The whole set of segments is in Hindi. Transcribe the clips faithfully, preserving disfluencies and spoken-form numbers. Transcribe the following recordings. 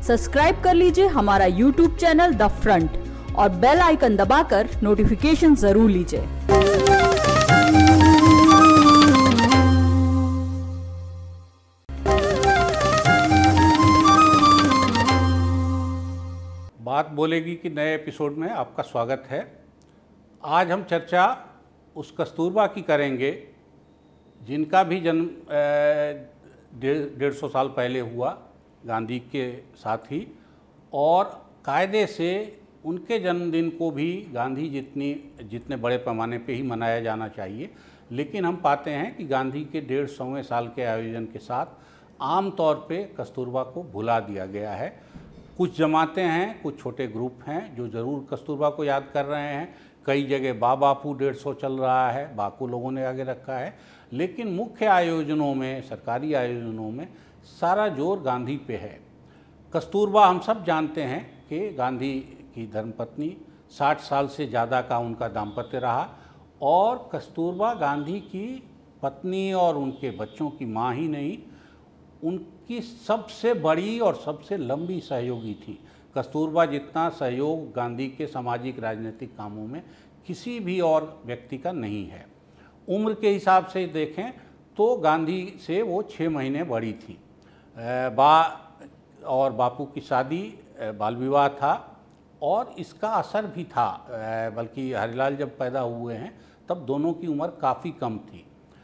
सब्सक्राइब कर लीजिए हमारा यूट्यूब चैनल द फ्रंट और बेल आइकन दबाकर नोटिफिकेशन जरूर लीजिए। बात बोलेगी कि नए एपिसोड में आपका स्वागत है। आज हम चर्चा उस कस्तूरबा की करेंगे जिनका भी जन्म डेढ़ सौ साल पहले हुआ गांधी के साथ ही, और कायदे से उनके जन्मदिन को भी गांधी जितनी जितने बड़े पैमाने पे ही मनाया जाना चाहिए। लेकिन हम पाते हैं कि गांधी के डेढ़ सौवें साल के आयोजन के साथ आम तौर पे कस्तूरबा को भुला दिया गया है। कुछ जमातें हैं, कुछ छोटे ग्रुप हैं जो ज़रूर कस्तूरबा को याद कर रहे हैं। कई जगह बा बापू डेढ़ सौ चल रहा है, बापू लोगों ने आगे रखा है। लेकिन मुख्य आयोजनों में, सरकारी आयोजनों में सारा जोर गांधी पे है। कस्तूरबा हम सब जानते हैं कि गांधी की धर्मपत्नी, साठ साल से ज़्यादा का उनका दाम्पत्य रहा, और कस्तूरबा गांधी की पत्नी और उनके बच्चों की माँ ही नहीं, उनकी सबसे बड़ी और सबसे लंबी सहयोगी थी। कस्तूरबा जितना सहयोग गांधी के सामाजिक राजनीतिक कामों में किसी भी और व्यक्ति का नहीं है। उम्र के हिसाब से देखें तो गांधी से वो छः महीने बड़ी थी। बा और बापू की शादी बाल विवाह था, और इसका असर भी था। बल्कि हरिलाल जब पैदा हुए हैं तब दोनों की उम्र काफ़ी कम थी।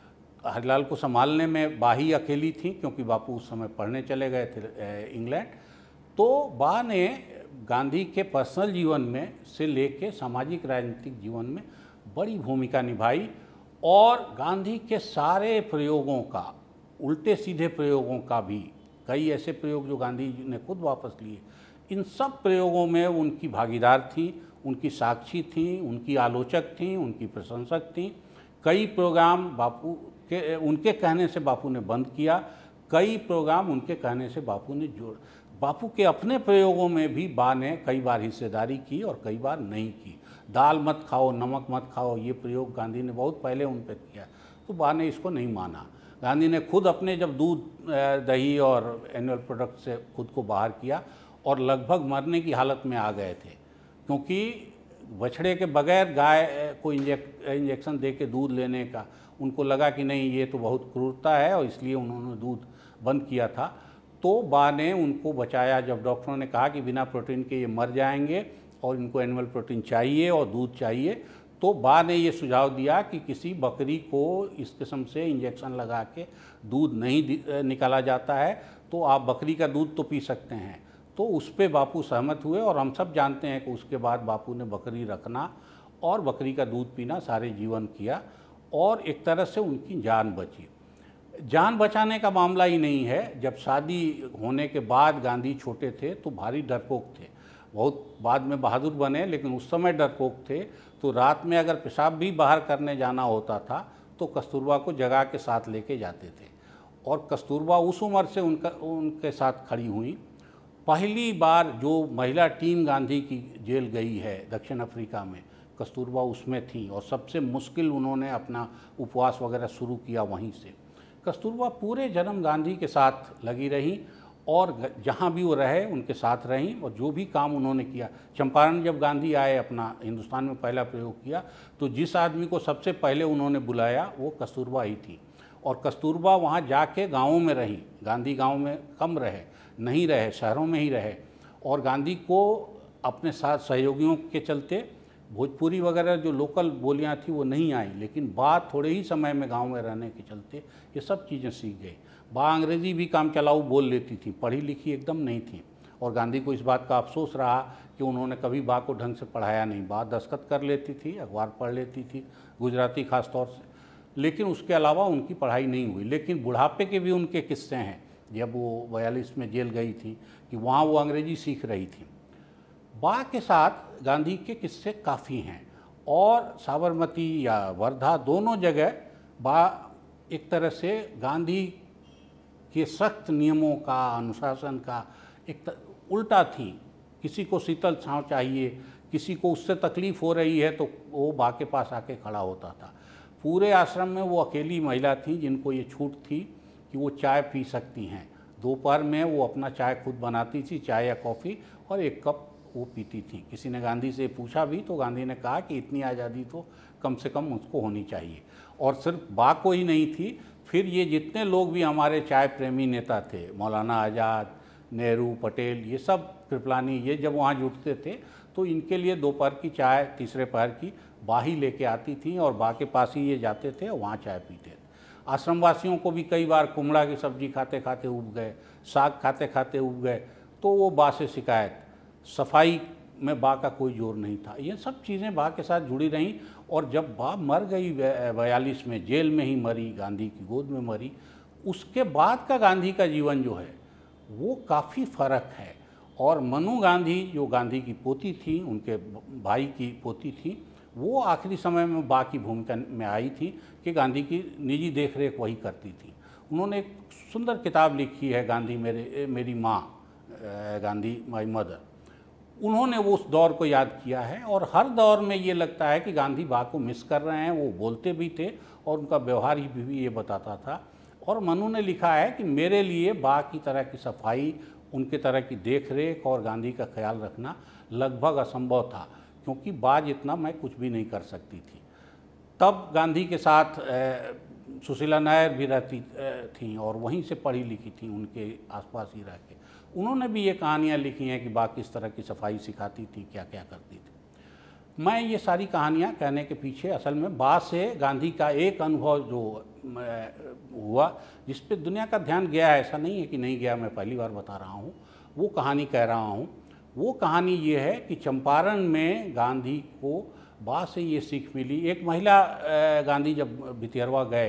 हरिलाल को संभालने में बा ही अकेली थी, क्योंकि बापू उस समय पढ़ने चले गए थे इंग्लैंड। तो बा ने गांधी के पर्सनल जीवन में से लेके सामाजिक राजनीतिक जीवन में बड़ी भूमिका निभाई, और गांधी के सारे प्रयोगों का, उल्टे सीधे प्रयोगों का भी, कई ऐसे प्रयोग जो गांधी जी ने खुद वापस लिए, इन सब प्रयोगों में उनकी भागीदार थी, उनकी साक्षी थी, उनकी आलोचक थी, उनकी प्रशंसक थी। कई प्रोग्राम बापू के उनके कहने से बापू ने बंद किया, कई प्रोग्राम उनके कहने से बापू ने जोड़ बापू के अपने प्रयोगों में भी बा ने कई बार हिस्सेदारी की और कई बार नहीं की। दाल मत खाओ, नमक मत खाओ, ये प्रयोग गांधी ने बहुत पहले उन पर किया, तो बा ने इसको नहीं माना। गांधी ने खुद अपने जब दूध, दही और एनुअल प्रोडक्ट से खुद को बाहर किया और लगभग मरने की हालत में आ गए थे, क्योंकि बछड़े के बगैर गाय को इंजेक्ट इंजेक्शन दे के दूध लेने का उनको लगा कि नहीं, ये तो बहुत क्रूरता है, और इसलिए उन्होंने दूध बंद किया था। तो बा ने उनको बचाया। जब डॉक्टरों ने कहा कि बिना प्रोटीन के ये मर जाएंगे और इनको एनिमल प्रोटीन चाहिए और दूध चाहिए, तो बा ने ये सुझाव दिया कि किसी बकरी को इस किस्म से इंजेक्शन लगा के दूध नहीं निकाला जाता है, तो आप बकरी का दूध तो पी सकते हैं। तो उस पर बापू सहमत हुए, और हम सब जानते हैं कि उसके बाद बापू ने बकरी रखना और बकरी का दूध पीना सारे जीवन किया, और एक तरह से उनकी जान बची। जान बचाने का मामला ही नहीं है। जब शादी होने के बाद गांधी छोटे थे तो भारी डरपोक थे, बहुत बाद में बहादुर बने, लेकिन उस समय डरपोक थे। तो रात में अगर पेशाब भी बाहर करने जाना होता था तो कस्तूरबा को जगा के साथ लेके जाते थे, और कस्तूरबा उस उम्र से उनका उनके साथ खड़ी हुई। पहली बार जो महिला टीम गांधी की जेल गई है दक्षिण अफ्रीका में, कस्तूरबा उसमें थी, और सबसे मुश्किल उन्होंने अपना उपवास वगैरह शुरू किया वहीं से। कस्तूरबा पूरे जन्म गांधी के साथ लगी रही, और जहाँ भी वो रहे उनके साथ रहीं, और जो भी काम उन्होंने किया। चंपारण जब गांधी आए, अपना हिंदुस्तान में पहला प्रयोग किया, तो जिस आदमी को सबसे पहले उन्होंने बुलाया वो कस्तूरबा ही थी। और कस्तूरबा वहाँ जाके गाँवों में रही। गांधी गाँव में कम रहे, नहीं रहे, शहरों में ही रहे, और गांधी को अपने साथ सहयोगियों के चलते भोजपुरी वगैरह जो लोकल बोलियां थी वो नहीं आई, लेकिन बात थोड़े ही समय में गांव में रहने के चलते ये सब चीज़ें सीख गई। बा अंग्रेज़ी भी काम चलाऊ बोल लेती थी, पढ़ी लिखी एकदम नहीं थी, और गांधी को इस बात का अफसोस रहा कि उन्होंने कभी बा को ढंग से पढ़ाया नहीं। बा दस्तखत कर लेती थी, अखबार पढ़ लेती थी, गुजराती ख़ास तौर से, लेकिन उसके अलावा उनकी पढ़ाई नहीं हुई। लेकिन बुढ़ापे के भी उनके किस्से हैं, जब वो बयालीस में जेल गई थी, कि वहाँ वो अंग्रेज़ी सीख रही थी। बा के साथ गांधी के किस्से काफ़ी हैं, और साबरमती या वर्धा दोनों जगह बा एक तरह से गांधी के सख्त नियमों का, अनुशासन का एक उल्टा थी। किसी को शीतल छांव चाहिए, किसी को उससे तकलीफ़ हो रही है, तो वो बा के पास आके खड़ा होता था। पूरे आश्रम में वो अकेली महिला थी जिनको ये छूट थी कि वो चाय पी सकती हैं। दोपहर में वो अपना चाय खुद बनाती थी, चाय या कॉफ़ी, और एक कप वो पीती थी। किसी ने गांधी से पूछा भी तो गांधी ने कहा कि इतनी आज़ादी तो कम से कम मुझको होनी चाहिए। और सिर्फ बा को ही नहीं थी, फिर ये जितने लोग भी हमारे चाय प्रेमी नेता थे, मौलाना आज़ाद, नेहरू, पटेल, ये सब, कृपलानी, ये जब वहाँ जुटते थे तो इनके लिए दोपहर की चाय, तीसरे पहर की बा ही लेके आती थी और बा के पास ही ये जाते थे और वहाँ चाय पीते थे। आश्रमवासियों को भी कई बार कुमड़ा की सब्जी खाते खाते उब गए, साग खाते खाते उब गए, तो वो बा से शिकायत। सफाई में बा का कोई जोर नहीं था। ये सब चीज़ें बा के साथ जुड़ी रहीं। और जब बा मर गई बयालीस में, जेल में ही मरी, गांधी की गोद में मरी, उसके बाद का गांधी का जीवन जो है वो काफ़ी फ़र्क है। और मनु गांधी जो गांधी की पोती थी, उनके भाई की पोती थी, वो आखिरी समय में बा की भूमिका में आई थी कि गांधी की निजी देखरेख वही करती थी। उन्होंने एक सुंदर किताब लिखी है, गांधी मेरे मेरी माँ, गांधी माई मदर। उन्होंने वो उस दौर को याद किया है और हर दौर में ये लगता है कि गांधी बा को मिस कर रहे हैं। वो बोलते भी थे और उनका व्यवहार ही भी ये बताता था। और मनु ने लिखा है कि मेरे लिए बा की तरह की सफाई, उनके तरह की देखरेख और गांधी का ख्याल रखना लगभग असंभव था, क्योंकि बा जितना मैं कुछ भी नहीं कर सकती थी। तब गांधी के साथ सुशीला नायर भी रहती थीं और वहीं से पढ़ी लिखी थी, उनके आसपास ही रह के। उन्होंने भी ये कहानियाँ लिखी हैं कि बा किस तरह की सफाई सिखाती थी, क्या क्या करती थी। मैं ये सारी कहानियाँ कहने के पीछे असल में बा से गांधी का एक अनुभव जो हुआ, जिस पे दुनिया का ध्यान गया है, ऐसा नहीं है कि नहीं गया, मैं पहली बार बता रहा हूँ, वो कहानी कह रहा हूँ। वो कहानी ये है कि चंपारण में गांधी को बा से ये सीख मिली। एक महिला, गांधी जब भितियरवा गए,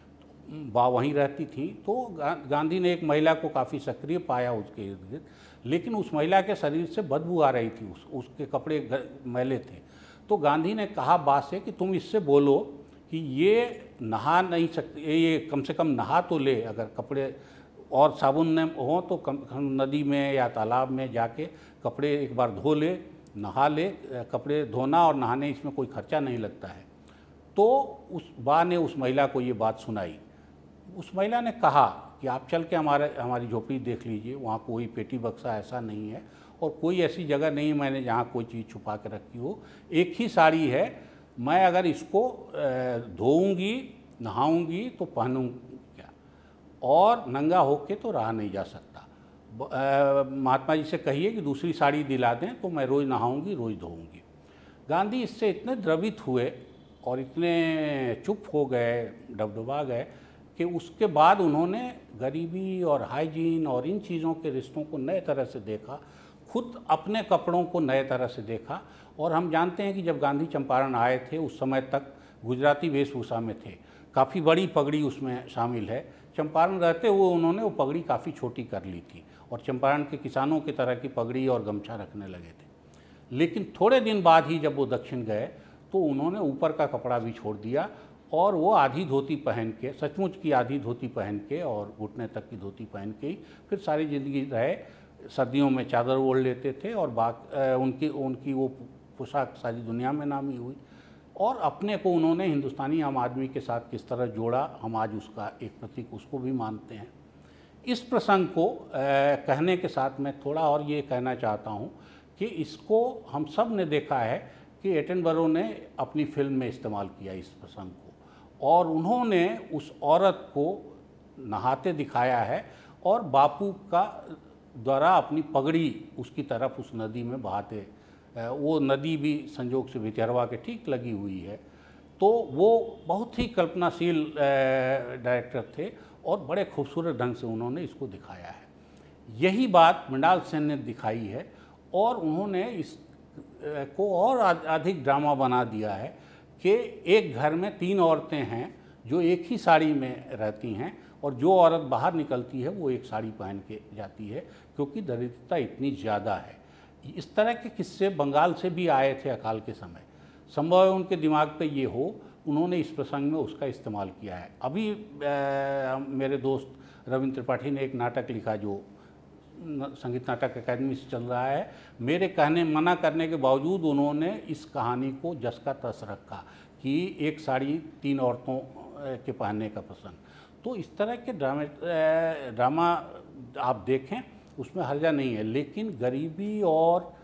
बा वहीं रहती थी, तो गांधी ने एक महिला को काफ़ी सक्रिय पाया उसके इर्द गिर्द, लेकिन उस महिला के शरीर से बदबू आ रही थी, उस उसके कपड़े मैले थे। तो गांधी ने कहा बा से कि तुम इससे बोलो कि ये नहा नहीं सकते, ये कम से कम नहा तो ले, अगर कपड़े और साबुन न हो तो कम नदी में या तालाब में जाके कपड़े एक बार धो ले, नहा ले। कपड़े धोना और नहाने इसमें कोई खर्चा नहीं लगता है। तो उस बा ने उस महिला को ये बात सुनाई। उस महिला ने कहा कि आप चल के हमारे हमारी झोपड़ी देख लीजिए, वहाँ कोई पेटी बक्सा ऐसा नहीं है और कोई ऐसी जगह नहीं है मैंने जहाँ कोई चीज़ छुपा के रखी हो। एक ही साड़ी है, मैं अगर इसको धोऊंगी, नहाऊंगी तो पहनूंगी क्या, और नंगा होके तो रहा नहीं जा सकता। महात्मा जी से कहिए कि दूसरी साड़ी दिला दें तो मैं रोज़ नहाऊंगी, रोज़ धोऊंगी। गांधी इससे इतने द्रवित हुए और इतने चुप हो गए, डबडबा गए, कि उसके बाद उन्होंने गरीबी और हाइजीन और इन चीज़ों के रिश्तों को नए तरह से देखा, खुद अपने कपड़ों को नए तरह से देखा। और हम जानते हैं कि जब गांधी चंपारण आए थे उस समय तक गुजराती वेशभूषा में थे, काफ़ी बड़ी पगड़ी उसमें शामिल है। चंपारण रहते हुए उन्होंने वो पगड़ी काफ़ी छोटी कर ली थी और चंपारण के किसानों की तरह की पगड़ी और गमछा रखने लगे थे। लेकिन थोड़े दिन बाद ही जब वो दक्षिण गए तो उन्होंने ऊपर का कपड़ा भी छोड़ दिया और वो आधी धोती पहन के, सचमुच की आधी धोती पहन के और घुटने तक की धोती पहन के ही फिर सारी ज़िंदगी रहे। सर्दियों में चादर ओढ़ लेते थे और बाक उनकी उनकी वो पोशाक सारी दुनिया में नामी हुई। और अपने को उन्होंने हिंदुस्तानी आम आदमी के साथ किस तरह जोड़ा, हम आज उसका एक प्रतीक उसको भी मानते हैं। इस प्रसंग को आ, कहने के साथ मैं थोड़ा और ये कहना चाहता हूँ कि इसको हम सब ने देखा है कि एटनबरो ने अपनी फिल्म में इस्तेमाल किया इस प्रसंग को, और उन्होंने उस औरत को नहाते दिखाया है और बापू का द्वारा अपनी पगड़ी उसकी तरफ उस नदी में बहाते, वो नदी भी संजोग से भितियरवा के ठीक लगी हुई है। तो वो बहुत ही कल्पनाशील डायरेक्टर थे और बड़े खूबसूरत ढंग से उन्होंने इसको दिखाया है। यही बात मृणाल सेन ने दिखाई है और उन्होंने इस को और अधिक ड्रामा बना दिया है कि एक घर में तीन औरतें हैं जो एक ही साड़ी में रहती हैं और जो औरत बाहर निकलती है वो एक साड़ी पहन के जाती है, क्योंकि दरिद्रता इतनी ज़्यादा है। इस तरह के किस्से बंगाल से भी आए थे अकाल के समय, संभव है उनके दिमाग पे ये हो, उन्होंने इस प्रसंग में उसका इस्तेमाल किया है। अभी आ, मेरे दोस्त रविंद्र त्रिपाठी ने एक नाटक लिखा जो संगीत नाटक अकादमी से चल रहा है। मेरे कहने मना करने के बावजूद उन्होंने इस कहानी को जस का तस रखा कि एक साड़ी तीन औरतों के पहनने का प्रसंग। तो इस तरह के ड्रामे ड्रामा आप देखें, उसमें हर्जा नहीं है, लेकिन गरीबी और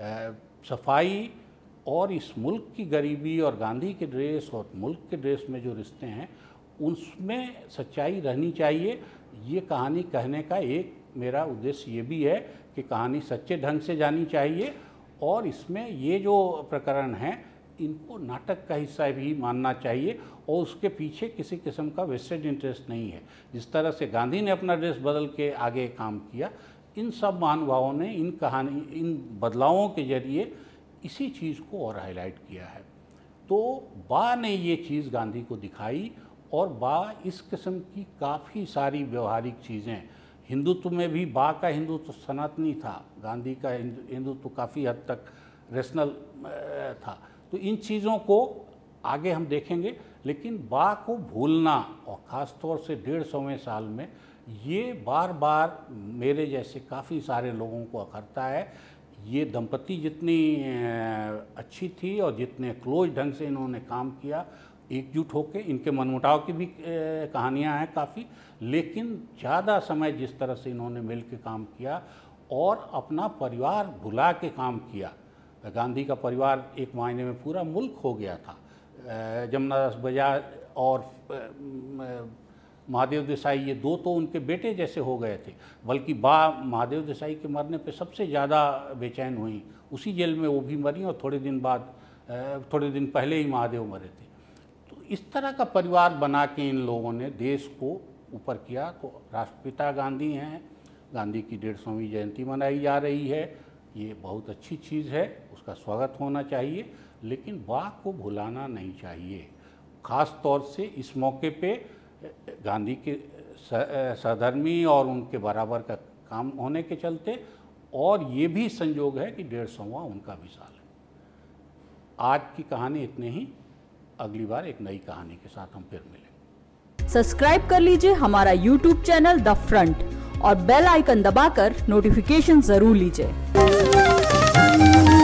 सफाई और इस मुल्क की गरीबी और गांधी के ड्रेस और मुल्क के ड्रेस में जो रिश्ते हैं उसमें सच्चाई रहनी चाहिए। ये कहानी कहने का एक मेरा उद्देश्य ये भी है कि कहानी सच्चे ढंग से जानी चाहिए और इसमें ये जो प्रकरण हैं इनको नाटक का हिस्सा भी मानना चाहिए और उसके पीछे किसी किस्म का वेस्टेड इंटरेस्ट नहीं है। जिस तरह से गांधी ने अपना ड्रेस बदल के आगे काम किया, इन सब महानुभावों ने इन कहानी इन बदलावों के जरिए इसी चीज़ को और हाईलाइट किया है। तो बा ने ये चीज़ गांधी को दिखाई और बा इस किस्म की काफ़ी सारी व्यवहारिक चीज़ें, हिंदुत्व में भी बा का हिंदुत्व सनातनी था, गांधी का हिंदुत्व काफ़ी हद तक रेशनल था। तो इन चीज़ों को आगे हम देखेंगे, लेकिन बा को भूलना और ख़ास तौर से डेढ़ सौवें साल में ये बार बार मेरे जैसे काफ़ी सारे लोगों को अखरता है। ये दंपति जितनी अच्छी थी और जितने क्लोज ढंग से इन्होंने काम किया, एकजुट होकर, इनके मनमुटाव की भी कहानियां हैं काफ़ी, लेकिन ज़्यादा समय जिस तरह से इन्होंने मिल के काम किया और अपना परिवार भुला के काम किया। गांधी का परिवार एक मायने में पूरा मुल्क हो गया था। जमुनादास बजाज और महादेव देसाई, ये दो तो उनके बेटे जैसे हो गए थे, बल्कि बा महादेव देसाई के मरने पे सबसे ज़्यादा बेचैन हुई। उसी जेल में वो भी मरी और थोड़े दिन बाद थोड़े दिन पहले ही महादेव मरे थे। तो इस तरह का परिवार बना के इन लोगों ने देश को ऊपर किया। तो राष्ट्रपिता गांधी हैं, गांधी की डेढ़ सौवीं जयंती मनाई जा रही है, ये बहुत अच्छी चीज़ है, उसका स्वागत होना चाहिए, लेकिन बा को भुलाना नहीं चाहिए। ख़ास तौर से इस मौके पे गांधी के सहधर्मी और उनके बराबर का काम होने के चलते, और ये भी संयोग है कि डेढ़ सौवां उनका भी साल है। आज की कहानी इतने ही, अगली बार एक नई कहानी के साथ हम फिर मिलेंगे। सब्सक्राइब कर लीजिए हमारा यूट्यूब चैनल द फ्रंट और बेल आइकन दबाकर नोटिफिकेशन जरूर लीजिए।